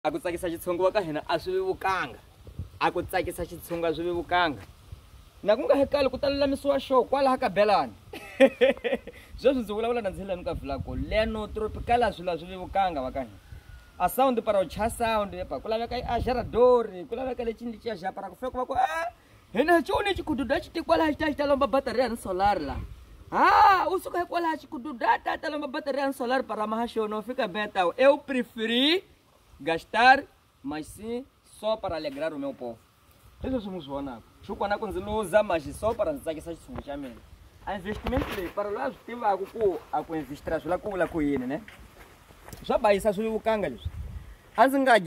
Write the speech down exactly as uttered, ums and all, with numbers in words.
Aku tsakisa xitshungu wa ka hina a swi vevukanga. Aku tsakisa xitshungu a swi vevukanga. Na ku nga hekali ku ta lulamisiwa show kwalaha ka Belani. Sweswi ndzi vulavula na Ndzilani ka Vlako Leno Tropical a swilo a swi vevukanga va ka hina. A sound para ucha sound yepa ku laveka a jaradori ku laveka lexi ndi xa ja para ku fika va ku eh hina xone xikududa xi tikwala xi ta xi ta lomba battery ya solar la. Ah, o suka kwala xikududa ta ta lomba battery ya solar para ma show no fica beta. Eu preferi gastar, mas sim só para alegrar o meu povo. Isso somos vona. Chuco na quando não usa mais só para dizer que essa suja chamem. A investimento para lá tive a com a com investir lá com lá com ele, né? Já vai essa suja o cangalhos. Anzinga